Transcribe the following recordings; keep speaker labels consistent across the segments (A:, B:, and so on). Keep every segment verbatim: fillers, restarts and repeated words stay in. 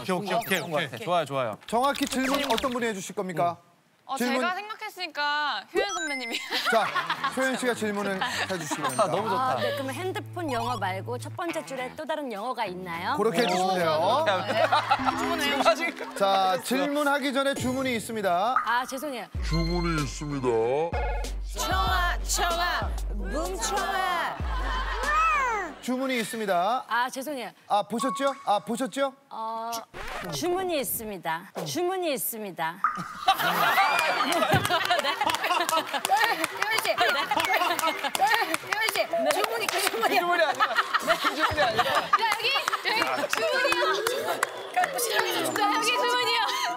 A: 오케이 오케이 오케이 오케이. 좋아요 좋아요.
B: 정확히 질문 어떤 분이 해주실 겁니까?
C: 어,
B: 질문.
C: 제가 생각했으니까 효연 선배님이.
B: 자, 효연 씨가 질문을 해주시기 바랍니다.
A: 너무 좋다.
D: 아, 네, 그러면 핸드폰 영어 말고 첫 번째 줄에 또 다른 영어가 있나요?
B: 그렇게 해주시면 돼요.
C: 주문해요.
B: 자, 질문하기 전에 주문이 있습니다.
D: 아, 죄송해요.
E: 주문이 있습니다.
F: 청아, 청아, 뭉청아.
B: 주문이 있습니다.
D: 아, 죄송해요.
B: 아, 보셨죠? 아, 보셨죠?
D: 어, 주문이 있습니다. 주문이 있습니다.
F: 효연 씨, 효연 씨, 주문이 그 주문이야.
A: 주문이 아니라. 주문이 아니라.
C: 야, 여기! 여기 주문이요! 자, 여기 주문이요!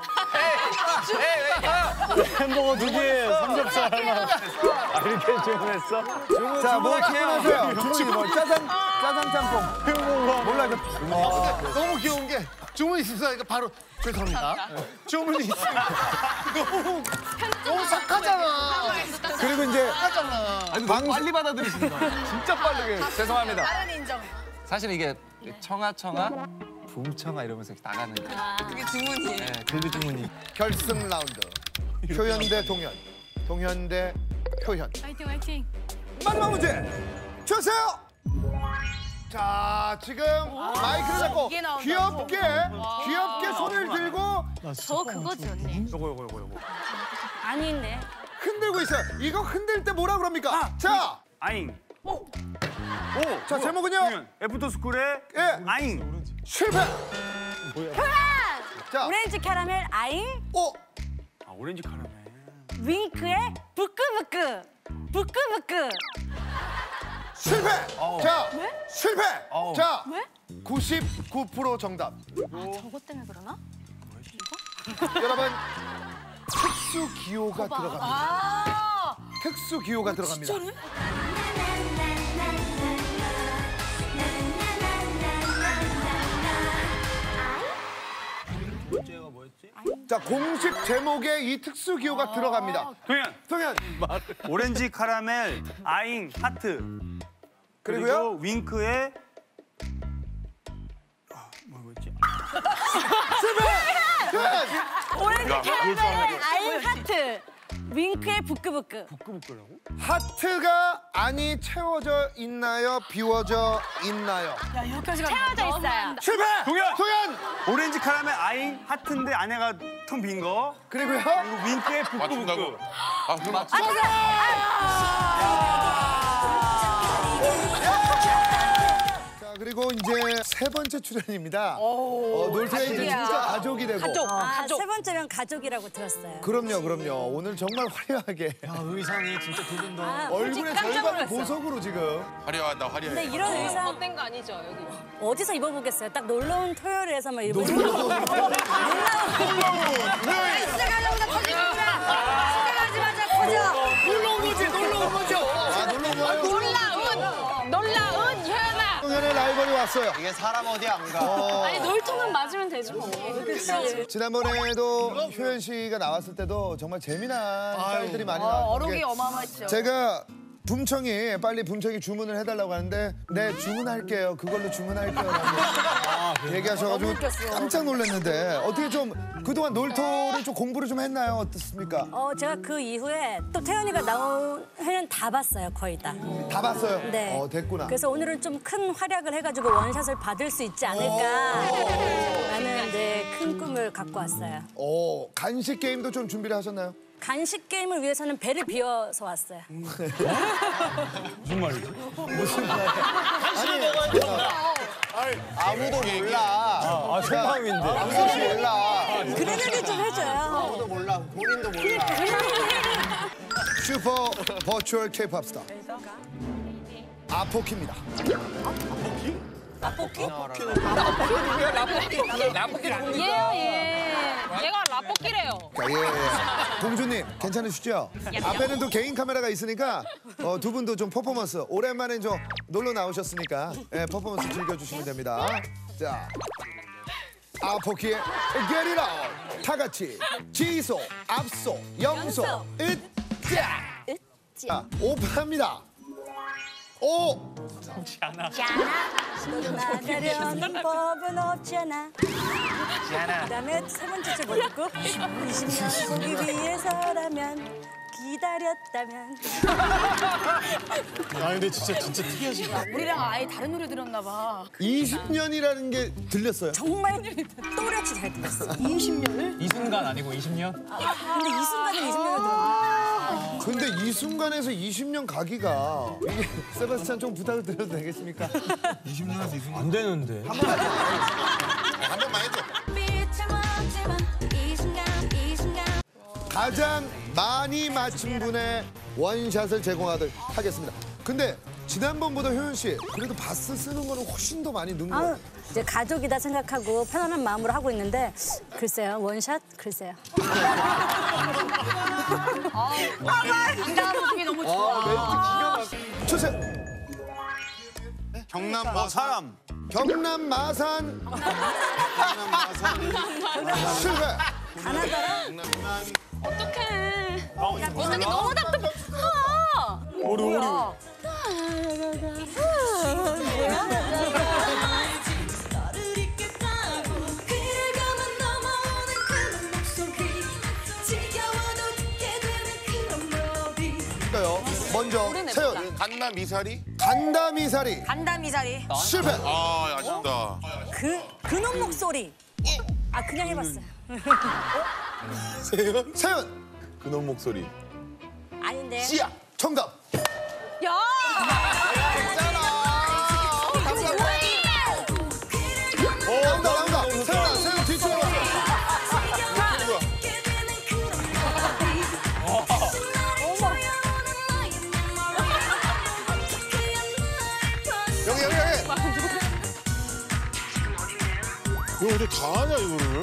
A: 햄버거 두 개, 삼겹살 하나. 아, 이렇게 주문했어?
B: 자, 뭐 주문하세요? 주문이 뭐 짜장, 짜장 짬뽕. 몰라, 이거.
G: 너무 귀여운 게 주문이 있으니까 바로 죄송합니다. 주문이 있으니까 너무 너무 착하잖아.
B: 그리고 이제
A: 아니, 너무 빨리 받아들이신다. 진짜 빠르게. 죄송합니다.
F: 다른 인정.
A: 사실 이게 청아 청아, 붕청아 이러면서 이렇게 나가는 게.
C: 그게 주문이에요.
A: 네, 그게 주문이.
B: 결승 라운드. 효연 대 동현. 동현 대 효연.
C: 화이팅, 화이팅.
B: 마지막 문제 주세요. 자, 지금 마이크를 잡고
F: 이게 나온다고?
B: 귀엽게, 귀엽게 손을 들고
C: 저 그거지, 언니.
A: 요거 요거 요거 요거.
D: 아닌데.
B: 흔들고 있어요. 이거 흔들 때 뭐라 그럽니까? 자,
H: 아잉. 오.
B: 자 제목은요?
H: 애프터스쿨의
B: 예,
H: 아잉.
B: 실패. 자,
D: 오렌지 캐러멜 아잉,
B: 오,
H: 아, 오렌지 카라멜.
D: 윙크의 부끄부끄. 부끄부끄.
B: 실패. 자, 실패.
A: 어우.
B: 자,
D: 왜?
B: 구십구 퍼센트 정답.
D: 아, 저것 때문에 그러나?
B: 여러분, 특수 기호가 들어갑니다.
F: 아,
B: 특수 기호가 들어갑니다. 자, 공식 제목에 이 특수 기호가 들어갑니다.
H: 동현.
B: 동현.
H: 오렌지 카라멜 아잉 하트.
B: 그리고요?
H: 그리고 윙크의 아, 뭐였지?
B: 동현.
D: 오렌지 캐러멜 아잉 하트. 윙크의 부끄부끄.
H: 부끄부끄라고?
B: 하트가 안이 채워져 있나요? 비워져 있나요?
D: 채워져 있어요.
B: 실패.
H: 동현!
B: 동현.
H: 오렌지 카라멜 아잉 하트인데 안에가 텅 빈 거.
B: 그리고요?
H: 그리고 윙크의 부끄부끄.
E: 맞춘다고? 아, 그럼 맞
B: 자, 그리고 이제 세 번째 출연입니다. 어, 놀토에이즈 진짜 가족이 되고.
F: 가족.
D: 아, 세 번째면 가족이라고 들었어요.
B: 그럼요, 그럼요. 오늘 정말 화려하게
A: 의상이 진짜 두 분 다.
B: 얼굴의 절반을 보석으로 지금.
E: 화려하다, 화려해.
D: 근데 이런 의상
C: 헛된 거 아니죠, 여기?
D: 어디서 입어보겠어요? 딱 놀러 온 토요일에서 막 입어보고.
F: 진짜 가져오자 터지는구나. 진짜 가지 마자 터져.
B: 놀러 온 거지, 놀러 온 거죠. 아, 놀러 온 거예요?
C: 놀라운! 놀라운 효연아!
B: 동현의 라이벌이 왔어요.
A: 이게 사람 어디 안 가.
B: 어,
C: 아니, 놀토만 맞으면 되죠, 뭐.
B: 지난번에도 효연 씨가 나왔을 때도 정말 재미난 짤들이 많이 나왔어요.
F: 어록이 어마어마했죠.
B: 제가 붐청이 빨리 붐청이 주문을 해달라고 하는데 네 주문할게요. 그걸로 주문할게요. 라고 얘기하셔가지고 깜짝 놀랐는데 어떻게 좀 그동안 놀토를 좀 공부를 좀 했나요? 어떻습니까?
D: 어, 제가 그 이후에 또 태연이가 나온 회는 다 봤어요, 거의 다.
B: 다 봤어요?
D: 네.
B: 어, 됐구나.
D: 그래서 오늘은 좀 큰 활약을 해가지고 원샷을 받을 수 있지 않을까 라는 네, 큰 꿈을 갖고 왔어요.
B: 어, 간식 게임도 좀 준비를 하셨나요?
D: 간식 게임을 위해서는 배를 비워서 왔어요.
H: 무슨 말이지?
B: 아무도 몰라.
A: 아, 속마음인데.
B: 아무도 몰라.
D: 그런 얘기 좀 해줘요.
B: 아무도 몰라. 본인도 몰라. 슈퍼 버추얼 K-팝 스타. 아포키입니다.
C: 얘요, 얘. 얘가 라볶이래요.
B: 자, 예, 예. 공주님, 괜찮으시죠? 앞에는 또 개인 카메라가 있으니까 어, 두 분도 좀 퍼포먼스 오랜만에 좀 놀러 나오셨으니까 예, 퍼포먼스 즐겨주시면 됩니다. 자, 아포키의 Get It Out 다 같이 지소, 앞소, 영소, 으짜. 자, 오픈합니다. 오!
D: 너도 나가려는 법은 없잖아. 그다음에 세 번째 줄 뭐였고? 이십 년 보기 위해서라면 기다렸다면.
A: 아 근데 진짜 진짜 특이하시.
C: 우리랑 아예 다른 노래 들었나 봐.
B: 이십 년이라는 게 들렸어요.
D: 정말 또렷이 잘 들었어. 이십 년을?
A: 이 순간 아니고 이십 년?
D: 근데 이 순간에 이십 년을 들었네.
B: 근데 이 순간에서 이십 년 가기가 이게 세바스찬 좀 부탁을 드려도 되겠습니까?
A: 이십 년에서 이 순간 안 되는데.
E: 한 번만 해줘.
B: 가장 많이 맞춘 분의 원샷을 제공하도록 하겠습니다. 근데 지난번보다 효연 씨 그래도 바스 쓰는 거는 훨씬 더 많이 는
D: 아,
B: 거예요.
D: 이제 가족이다 생각하고 편안한 마음으로 하고 있는데 글쎄요 원샷 글쎄요.
C: 당당한 모습이 너무 좋아.
B: 주세요.
H: 경남 뭐 사람.
B: 경남 마산.
H: 경남 마산.
B: 실패.
D: 하나더라.
C: 어떡해. 어떡해 너무 답답해. 아,
A: 오리 오리.
B: 먼저 세연.
E: 간나 미사리?
B: 간다미사리.
F: 간다미사리.
B: 실패.
E: 아 아쉽다.
D: 그 그놈 목소리. 아 그냥 해봤어요.
B: 세연. 세연.
E: 그놈 목소리.
D: 아닌데.
B: 씨야. 정답.
C: 야.
B: 나온다 나온다. 세연아 세연 뒤쪽에 와.
E: 여기 여기 여기.
A: 이거 어떻게 다 하냐 이거를?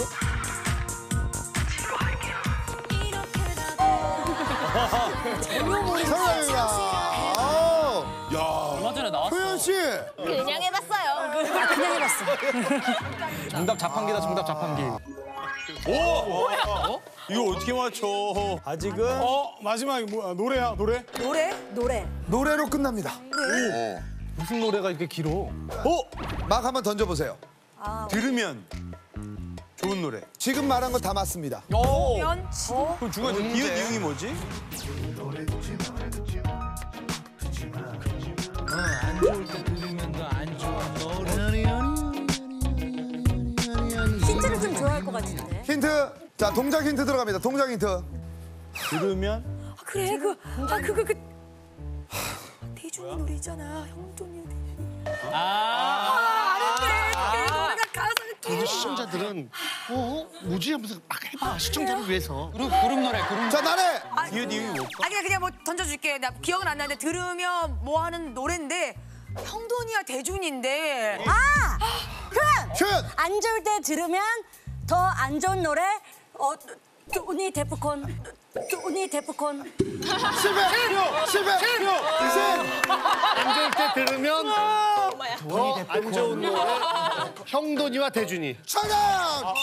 B: 정답입니다. 오.
E: 야.
A: 얼마 전에 나왔어.
B: 효연 씨.
C: 그냥 해봤어요.
D: 아 그냥 해봤어.
A: 정답 자판기다 정답 자판기. 오! 어? 이거 어떻게 맞춰? 아직은? 어 마지막에 뭐야 노래야 노래?
F: 노래?
D: 노래.
B: 노래로 끝납니다.
A: 무슨 노래가 이렇게 길어?
B: 오. 막 한번 던져보세요.
H: 들으면 좋은 노래.
B: 지금 말한 거 다 맞습니다.
A: 오.
F: 연?
H: 그럼 중간에 이웃 이응이 뭐지?
D: 힌트를 좀 좋아할 것 같은데.
B: 힌트. 자 동작 힌트 들어갑니다. 동작 힌트.
H: 들으면
F: 아, 그래 그 아 그거 그 대중의 노래 있잖아. 형돈이 대중. 아, 아는데 그 노래가 가사가 또.
G: 시청자들은 어? 뭐지 하면서 막 해봐. 시청자를 위해서.
A: 그룹 그룹 노래 그룹.
B: 자 나래.
H: 이웃 이응이 뭐?
F: 아 그냥 그냥 뭐 던져줄게. 나 기억은 안 나는데 들으면 뭐 하는 노래인데 형돈이야 대준인데.
D: 아 표현.
B: 효연.
D: 안 좋을 때 들으면 더 안 좋은 노래. 어 쪼니 데프콘. 쪼니 데프콘.
B: 실패. 실패. 실패.
G: 안 좋을 때 들으면 더 안 좋은 노래. 형돈이와 대준이.
B: 정답.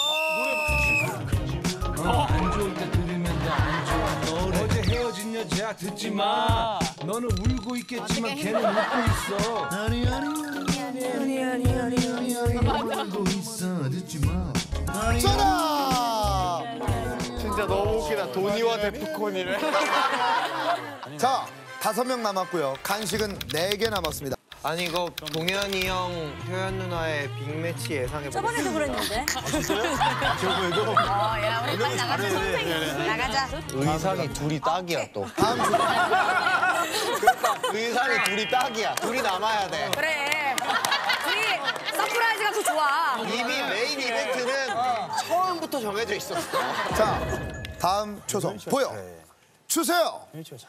I: 안 좋을 때 들으면 더 안 좋아 노래 어제 헤어진 여자 듣지 마 너는 울고 있겠지만 걔는 웃고 있어 아니 아니 아니 아니 아니 아니 아니 울고 있어 듣지 마
B: 정답.
G: 진짜 너무 웃기다. 도니와 데프콘이래.
B: 자 다섯 명 남았고요. 간식은 네 개 남았습니다.
J: 아니 이거 동현이 형, 효연 누나의 빅매치 예상해 보세요.
D: 저번에도 그랬는데.
H: 저거에도
F: 어야 우리 빨리 나가자. 선생님. 나가자.
J: 의상이 둘이 딱이야 또.
B: 다음 주.
J: 의상이 둘이 딱이야. 둘이 남아야 돼.
F: 그래. 우리 서프라이즈가 더 좋아.
J: 이미 메인 이벤트는 처음부터 정해져 있었어.
B: 자 다음 초성 보여 주세요.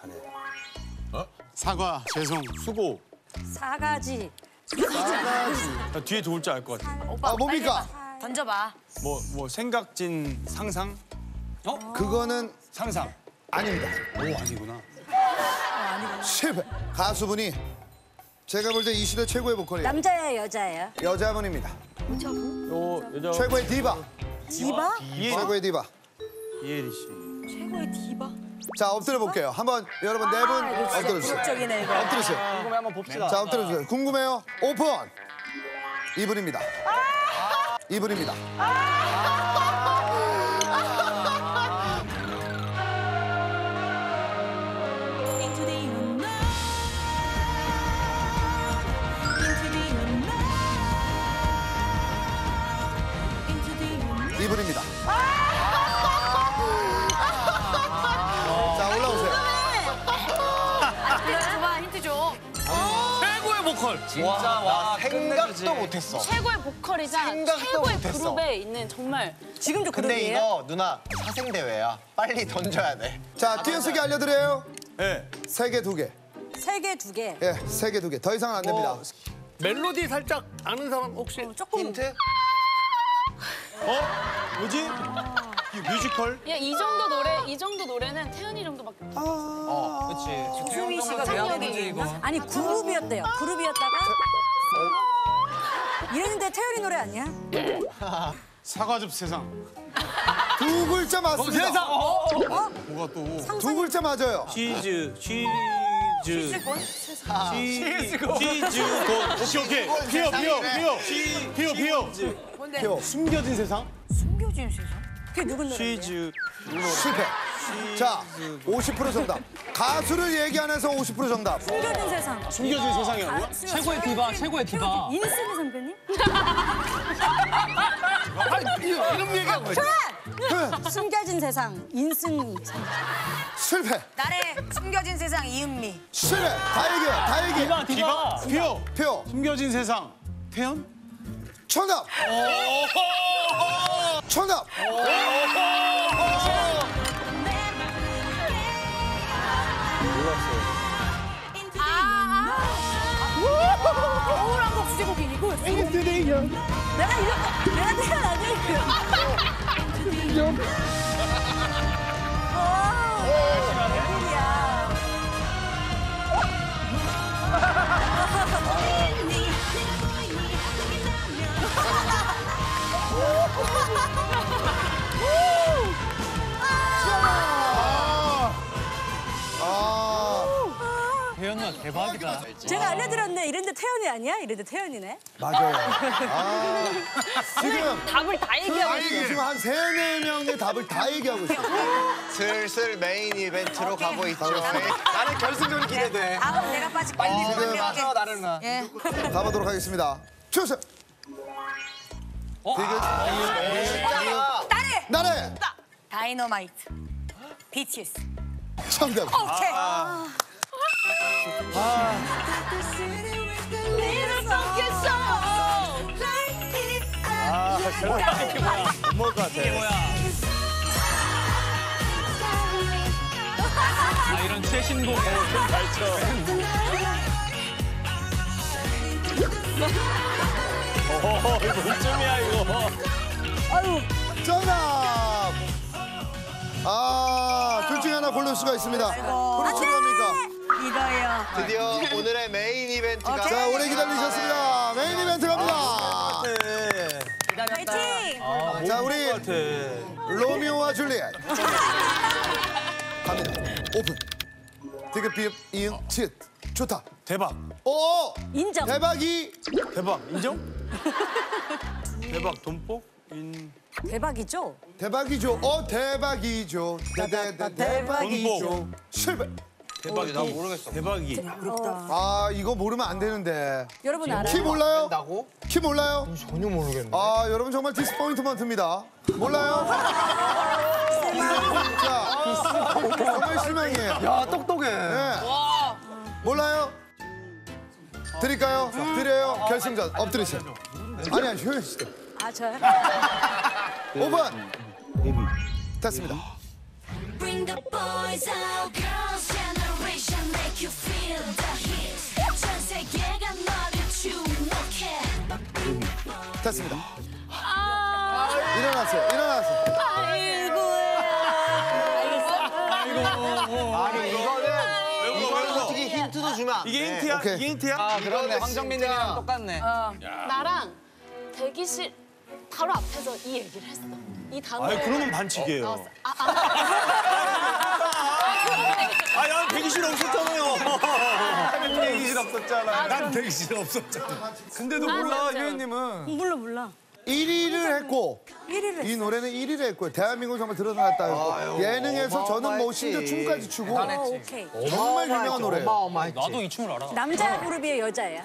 H: 사과, 죄송, 수고.
D: 사가지.
H: 나 뒤에 좋을 줄 알 것 같아.
B: 아 뭡니까?
F: 던져봐.
H: 뭐 뭐 생각진 상상?
B: 그거는
H: 상상.
B: 아닙니다.
H: 오 아니구나.
B: 실패. 가수분이 제가 볼 때 이 시대 최고의 보컬이에요.
D: 남자예요 여자예요?
B: 여자분입니다.
H: 요 여자
B: 최고의 디바.
D: 디바?
H: 이혜
B: 최고의 디바.
H: 이혜리 씨.
F: 최고의 디바.
B: 자, 엎드려 볼게요. 한번 여러분 네 분 엎드려 주세요.
F: 적이네 이거.
B: 엎드리세요.
H: 궁금해 한번 봅시다.
B: 자, 엎드려 주세요. 궁금해요? 오픈. 이분입니다. 이분입니다. 이분입니다. 자, 올라오세요.
C: 힌트 줘봐, 힌트 줘.
H: 최고의 보컬.
J: 진짜 와 생각도 못했어.
C: 최고의 보컬이자
J: 생각도
C: 최고의
J: 못했어.
C: 그룹에 있는 정말
D: 지금도
J: 근데
D: 그룹이에요?
J: 이거 누나 사생 대회야. 빨리 던져야 돼.
B: 자, 띄어쓰기 알려드려요.
A: 네.
B: 세 개, 두 개.
D: 세 개, 두 개.
B: 예, 세 개, 두 개. 더 이상은 안 됩니다.
G: 멜로디 살짝 아는 사람 혹시?
D: 조금
J: 힌트?
A: 어? 뭐지? 이 뮤지컬?
C: 야, 이 정도 노래, 이 정도 노래는 태연이 정도밖에 못
J: 어, 그렇지.
F: 수미 씨가
C: 상상력이
D: 아니 그룹이었대요. 그룹이었다가 이랬는데 태연이 노래 아니야?
A: 사과즙 세상.
B: 두 글자 맞습니다.
A: 세상! 어? 뭐가 또?
B: 두 글자 맞아요.
A: 치즈, 치즈. 치즈곤. 치즈곤. 오케이, 오케이. 피어, 피어, 피어. 피어, 피어.
F: 뭔데?
B: 표.
A: 숨겨진 세상?
F: 숨겨진 세상?
D: 그게 누군 노래인데요?
A: 치즈.
B: 실패. 자, 오십 퍼센트 정답. 가수를 얘기 안 해서 오십 퍼센트 정답.
D: 숨겨진 세상.
A: 숨겨진 세상이라고요?
H: 최고의 디바, 최고의 디바.
D: 인승희 선배님?
G: 아니 이름 얘기하고 있어.
B: 네.
D: 숨겨진 세상. 인승희 선배님.
B: 실패.
F: 나래 숨겨진 세상 이은미.
B: 실패. 다 얘기해요. 다 얘기해.
A: 디바, 디바. 피어.
B: 표.
A: 숨겨진 세상. 태연?
B: 정답. 정답.
D: 우울한 곡 주제곡이 이거. 내가 이거 내가 태연 아니에요.
H: 태연 누나 대박이다.
D: 제가 알려드렸네. 이랬는데 태연이 아니야? 이랬는데 태연이네.
B: 맞아요. 아, 지금
C: 답을 다 얘기하고 있어.
B: 지금 한 세네 명의 답을 다 얘기하고 있어요.
J: 슬슬 메인 이벤트로 가고 있죠.
H: 나는 결승전이 기대돼.
F: 아 그럼 내가 빠질게. 빨리
B: 지금
F: 내가
H: 아, 나를 나.
F: 예.
B: 가보도록 하겠습니다. 주세요.
F: 나래
B: 나래.
F: 다이너마이트. 비티에스.
B: 정답.
F: 오케이.
A: 뭔 것 같아.
H: 이게 뭐야? 아 이런 최신곡.
A: 잘 쳐. 어, 이거 뭔쯤이야 이거.
B: 정답. 아, 둘 중에 하나 고를 수가 있습니다. 고를 필요합니까?
F: 이거요.
J: 드디어 오늘의 메인 이벤트가
B: 자, 오래 기다리셨습니다. 메인 이벤트 갑니다.
D: 파이팅!
B: 자, 우리
A: 같아.
B: 로미오와 줄리엣. 갑니다. 오픈. 디귿 비읍 이응 칫. 좋다.
A: 대박.
B: 오!
D: 인정.
B: 대박이.
A: 대박. 인정? 대박. 돈복? 인.
D: 대박이죠?
B: 대박이죠. 어, 대박이죠. 대대대 대박이죠. 실패.
A: 대박이. 나 모르겠어. 대박이.
B: 아, 이거 모르면 안 되는데.
D: 여러분 알아요?
B: 키 몰라요?
J: 나고?
B: 키 몰라요?
J: 전혀 모르겠네.
B: 아, 여러분 정말 디스포인트만 듭니다. 몰라요? 자, 정말 실망이에요.
J: 야 똑똑해.
B: 네. 몰라요? 드릴까요? 드려요. 결승전 엎드리세요. 아니, 아니, 효연 씨.
D: 아 저요?
B: 오 번. 됐습니다.
E: Bring the boys out, girls generation make you feel the heat. 전 세계가 너를 주목해.
B: 됐습니다. 일어나세요. 일어나세요.
J: 아니 이거는 이거는 솔직히 힌트도 주면 안 돼.
A: 이게 힌트야?
B: 오케이.
A: 이게 힌트야?
H: 아 그렇네.
J: 이거는
H: 황정민님이랑
J: 진짜-
H: 똑같네.
C: 나랑 대기실 바로 앞에서 이 얘기를 했어. 이 단어.
A: 아니, 그러면 반칙이에요.
C: 아, 아.
A: 대기실 없었잖아요.
B: 대기실 없었잖아.
A: 난 대기실 없었잖아. 근데도 몰라, 효연님은.
D: 몰라 몰라.
B: 일 위를 했고
D: 일 위를
B: 이 노래는 일 위를 했고요. 대한민국 정말 드러났다 했고 예능에서 저는 뭐 심지어 춤까지 추고
D: 어, 오케이.
B: 정말 유명한 노래.
A: 나도 이 춤을 알아.
D: 남자 그룹이에요, 여자야?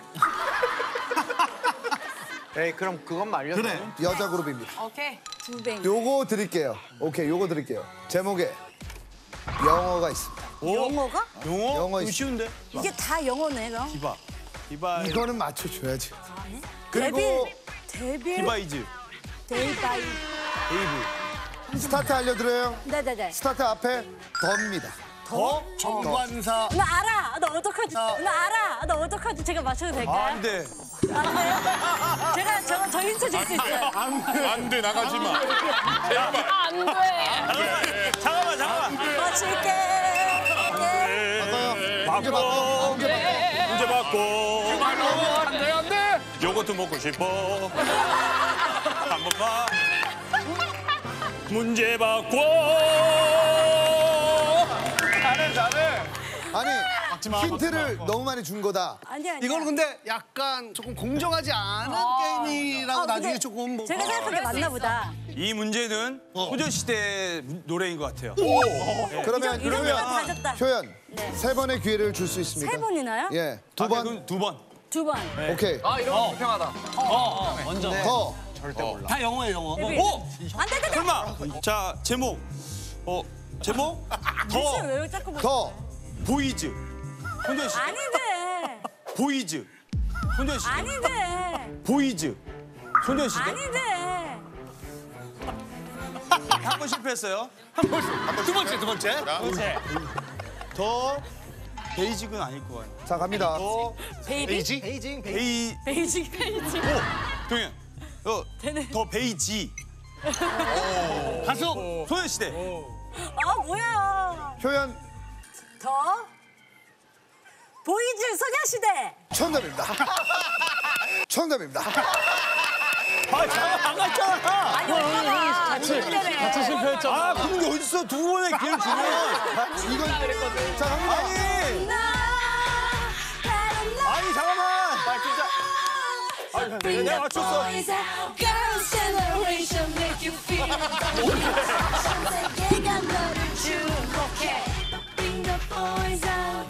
J: 에이 그럼 그것만 알려줘.
B: 그래. 여자 그룹입니다.
F: 오케이.
D: 두 배.
B: 요거 드릴게요. 오케이, 요거 드릴게요. 제목에 영어가 있습니다.
D: 영어가?
A: 영어?
B: 영어
A: 이거
B: 있어.
A: 쉬운데?
D: 이게 다 영어네, 그럼.
A: 디바. 디바.
B: 이거는 맞춰줘야지.
A: 그리고
D: 데빌. 데빌.
A: 디바이즈.
D: 데이바이.
A: 데이브.
B: 스타트 알려드려요.
D: 네네네.
B: 스타트 앞에 더입니다.
A: 더? 정관사.
D: 나 알아. 나 어떡하지? 나 알아. 나 어떡하지? 제가 맞춰도 될까요?
A: 아, 안 돼.
D: 안 돼요? 제가 저, 저 힌트 줄 수 있어요.
K: 안 돼, 나가지 마.
C: 안 돼.
A: 잠깐만, 잠깐만.
D: 맞출게.
B: 바꿔요. 문제 바꿔. 문제 바꿔.
K: 문제 받고. 안 돼, 안 돼. 요거트 먹고 싶어. 한 번만. 문제 받고.
A: 잘해, 잘해.
B: 아니, 힌트를 너무 많이 준 거다.
D: 아니 아니.
G: 이걸 근데 약간 조금 공정하지 않은 게임이라고
D: 아,
G: 나중에
D: 근데
G: 조금 뭐.
D: 제가 생각한 게 맞나 보다.
A: 이 문제는 소녀시대 노래인 것 같아요.
B: 그러면
D: 이런 거다
B: 효연,
D: 졌다.
B: 효연
D: 네.
B: 세 번의 기회를 줄 수 있습니다.
D: 세 번이나요?
B: 예, 두
A: 아,
B: 번.
A: 그럼 두 번.
D: 두 번.
B: 오케이.
J: 아 이런 불평하다.
A: 먼저.
B: 더.
J: 절대 몰라.
A: 다 영어예요, 영어.
D: 데빌.
A: 오!
D: 안 돼, 안 돼.
A: 설마. 자, 제목. 어, 제목?
D: 더.
A: 더.
D: 왜 자꾸 뭐-
B: 더.
A: 보이즈. 손전시.
D: 아닌데.
A: 보이즈. 손전시.
D: 아닌데.
A: 보이즈. 손전시.
D: 아닌데.
A: 한 번 실패했어요.
G: 두 번째, 두 번째.
A: 더 베이직은 아닐 것 같아요.
B: 자, 갑니다.
A: 더
D: 베이비.
G: 베이지?
J: 베이징
A: 베이.
D: 베이직 베이직.
A: 오, 동현. 어,
D: 되네.
A: 더 베이지.
G: 가수.
A: 소녀시대.
D: 아 뭐야.
B: 효연
D: 더. 보이즈 소녀시대.
B: 정답입니다. 정답입니다.
A: 아, 잠깐 안 갔잖아.
D: 아니 오빠가 같이 같이
A: 실패했잖아. 아, 그런 게 어딨어? 두 번의 기회를 주면.
B: 이건 자, 갑니다.
A: 아니. 아니, 잠깐만. 아, 진짜. 아니, 내가 맞췄어.
E: Girls generation make you feel 세계가 너를 축복해. Bring the boys out.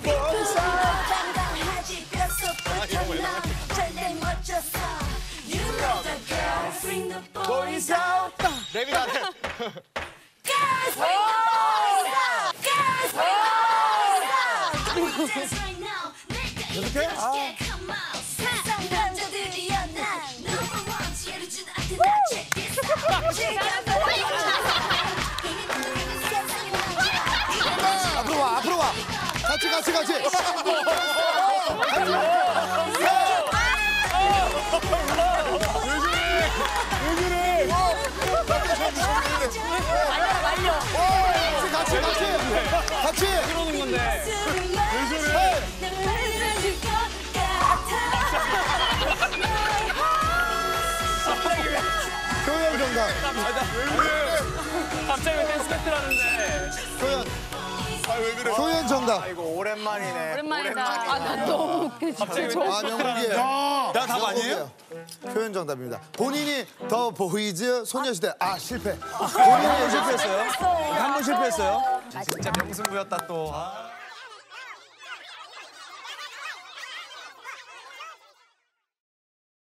E: 당당하지 뼛속부터 나 절대 멋졌어. You know the girls. Bring the boys out.
G: 랩이 안 돼.
E: Girls bring the boys out. Girls bring the boys out. Dance right now. 내가 이끌어줄게. Come on. 세상 남자들이여 난 number one. 지혜를 준 아들 나 check this out. 지금
B: 앞으로 와, 앞으로 와. 같이, 같이, 같이. 같이, 같이, 같이. 같이.
A: 그러는 건데.
B: 효연 정답.
A: 갑자기 왜 댄스 배틀 하는데.
B: 효연. 효연 정답.
J: 이거 오랜만이네.
C: 오랜만이다. 아, 나 너무 웃겨.
B: 아, 명곡이에요.
A: 나 답 아니에요?
B: 표현 정답입니다. 본인이 더 보이즈 소녀시대 아 실패. 본인이 실패했어요.
A: 한 번 실패했어요.
J: 진짜 명승부였다 또.